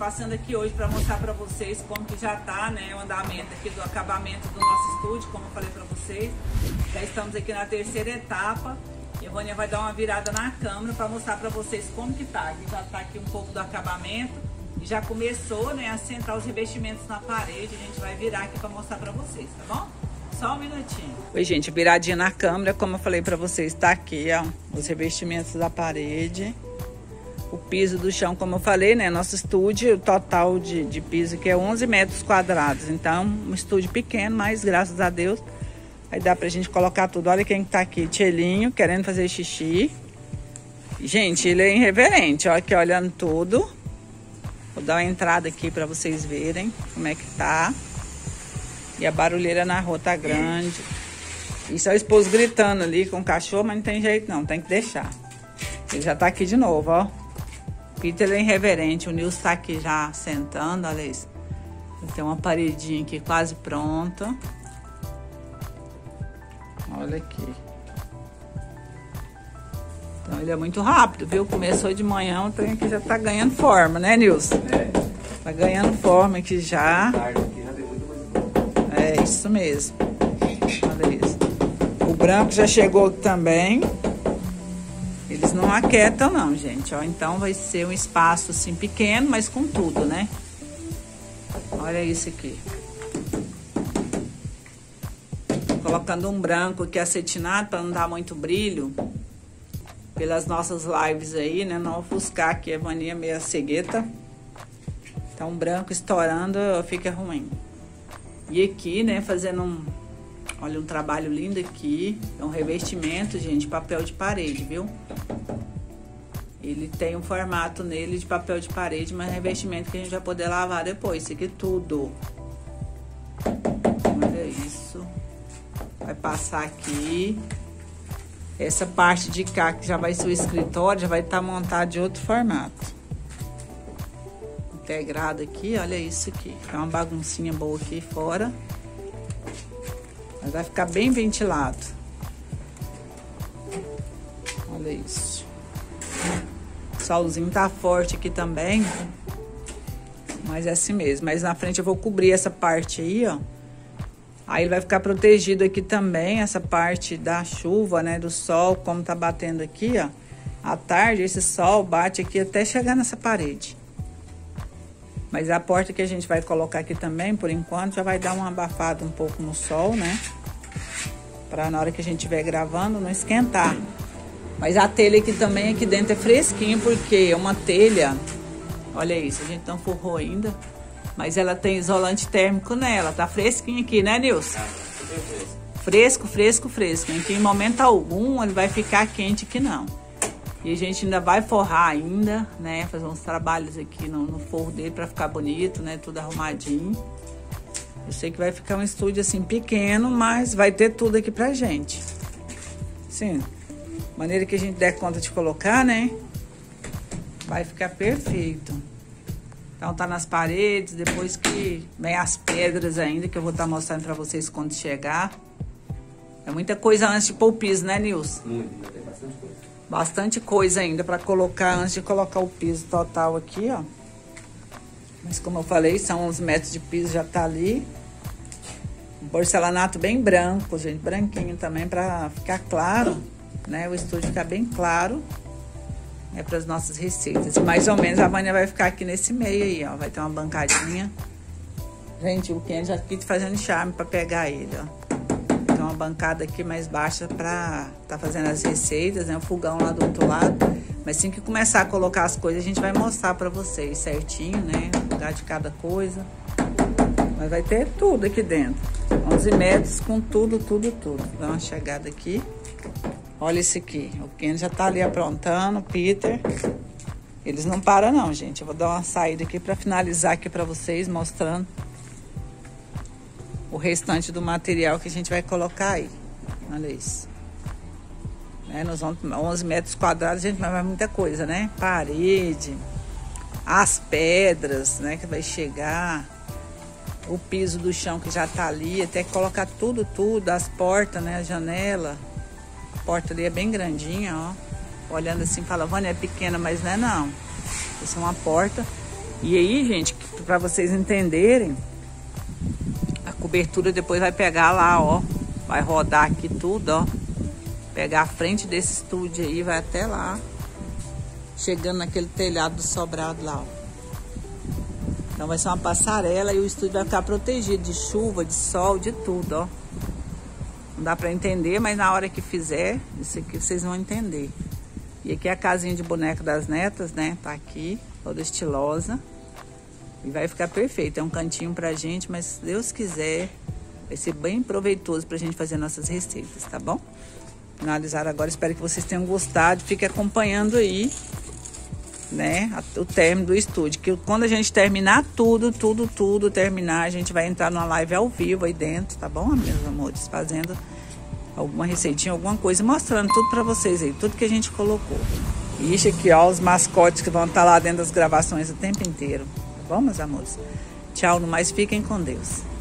passando aqui hoje para mostrar para vocês como que já tá, né, o andamento aqui do acabamento do nosso estúdio, como eu falei para vocês. Já estamos aqui na terceira etapa. E a Vânia vai dar uma virada na câmera para mostrar para vocês como que tá. Aqui já tá aqui um pouco do acabamento e já começou, né, a sentar os revestimentos na parede. A gente vai virar aqui para mostrar para vocês, tá bom? Só um minutinho. Oi, gente, viradinha na câmera, como eu falei para vocês, tá aqui, ó, os revestimentos da parede. O piso do chão, como eu falei, né, nosso estúdio, o total de piso que é 11 metros quadrados. Então, um estúdio pequeno, mas graças a Deus aí dá pra gente colocar tudo. Olha quem tá aqui, Tchelinho, querendo fazer xixi. Gente, ele é irreverente, ó, aqui olhando tudo. Vou dar uma entrada aqui pra vocês verem como é que tá. E a barulheira na rua tá grande. E só o esposo gritando ali com o cachorro, mas não tem jeito não, tem que deixar. Ele já tá aqui de novo, ó. Peter é irreverente, o Nilson tá aqui já sentando, olha isso. Tem uma paredinha aqui quase pronta. Olha aqui. Então ele é muito rápido, viu? Começou de manhã, o trem aqui já tá ganhando forma, né, Nilson? É. Tá ganhando forma aqui já. É isso mesmo. Olha isso. O branco já chegou também. Eles não aquietam não, gente, ó. Então vai ser um espaço assim pequeno, mas com tudo, né? Olha isso aqui. Colocando um branco aqui acetinado para não dar muito brilho. Pelas nossas lives aí, né? Não ofuscar aqui a Vânia meia cegueta. Então, branco estourando fica ruim. E aqui, né? Fazendo um... Olha, um trabalho lindo aqui. É um revestimento, gente, papel de parede, viu? Ele tem um formato nele de papel de parede, mas revestimento que a gente vai poder lavar depois. Isso aqui tudo. Olha isso. Vai passar aqui. Essa parte de cá, que já vai ser o escritório, já vai estar montado de outro formato. Integrado aqui, olha isso aqui. É uma baguncinha boa aqui fora. Mas vai ficar bem ventilado. Olha isso. O solzinho tá forte aqui também. Mas é assim mesmo. Mas na frente eu vou cobrir essa parte aí, ó. Aí ele vai ficar protegido aqui também, essa parte da chuva, né, do sol, como tá batendo aqui, ó. À tarde, esse sol bate aqui até chegar nessa parede. Mas a porta que a gente vai colocar aqui também, por enquanto, já vai dar uma abafada um pouco no sol, né? Pra na hora que a gente estiver gravando, não esquentar. Mas a telha aqui também, aqui dentro é fresquinho, porque é uma telha... Olha isso, a gente não forrou ainda. Mas ela tem isolante térmico nela. Tá fresquinho aqui, né, Nilson? Fresco, fresco, fresco. Aqui em momento algum ele vai ficar quente aqui não. E a gente ainda vai forrar ainda, né? Fazer uns trabalhos aqui no forro dele pra ficar bonito, né? Tudo arrumadinho. Eu sei que vai ficar um estúdio assim pequeno, mas vai ter tudo aqui pra gente. Sim. Maneira que a gente der conta de colocar, né? Vai ficar perfeito. Então tá nas paredes, depois que vem as pedras ainda, que eu vou estar mostrando pra vocês quando chegar. É muita coisa antes de pôr o piso, né, Nilson? Muito, tem bastante coisa. Bastante coisa ainda pra colocar antes de colocar o piso total aqui, ó. Mas como eu falei, são 11 metros de piso, já tá ali. Um porcelanato bem branco, gente, branquinho também, pra ficar claro, né? O estúdio ficar bem claro. É para as nossas receitas. Mais ou menos a Vânia vai ficar aqui nesse meio aí, ó. Vai ter uma bancadinha. Gente, o Ken já aqui fazendo charme para pegar ele, ó. Tem uma bancada aqui mais baixa para tá fazendo as receitas, né? O fogão lá do outro lado. Mas assim que começar a colocar as coisas, a gente vai mostrar para vocês certinho, né? O lugar de cada coisa. Mas vai ter tudo aqui dentro. 11 metros com tudo, tudo, tudo. Vou dar uma chegada aqui. Olha esse aqui, o Ken já tá ali aprontando, o Peter. Eles não param não, gente. Eu vou dar uma saída aqui pra finalizar aqui pra vocês, mostrando o restante do material que a gente vai colocar aí. Olha isso. Né? Nos 11 metros quadrados, gente, mas vai muita coisa, né? Parede, as pedras, né, que vai chegar. O piso do chão que já tá ali, até colocar tudo, as portas, né, a janela. A porta ali é bem grandinha, ó. Olhando assim, fala, Vânia, é pequena, mas não é não. Isso é uma porta. E aí, gente, pra vocês entenderem, a cobertura depois vai pegar lá, ó. Vai rodar aqui tudo, ó. Pegar a frente desse estúdio aí, vai até lá. Chegando naquele telhado do sobrado lá, ó. Então vai ser uma passarela e o estúdio vai ficar protegido de chuva, de sol, de tudo, ó. Não dá pra entender, mas na hora que fizer, isso aqui vocês vão entender. E aqui é a casinha de boneca das netas, né? Tá aqui, toda estilosa. E vai ficar perfeito. É um cantinho pra gente, mas se Deus quiser, vai ser bem proveitoso pra gente fazer nossas receitas, tá bom? Finalizar agora, espero que vocês tenham gostado. Fique acompanhando aí, né, o término do estúdio. Que quando a gente terminar tudo terminar, a gente vai entrar numa live ao vivo aí dentro, tá bom, meus amores? Fazendo alguma receitinha, alguma coisa, mostrando tudo pra vocês aí, tudo que a gente colocou. E isso aqui, ó, os mascotes que vão estar lá dentro das gravações o tempo inteiro, tá bom, meus amores? Tchau, no mais, fiquem com Deus.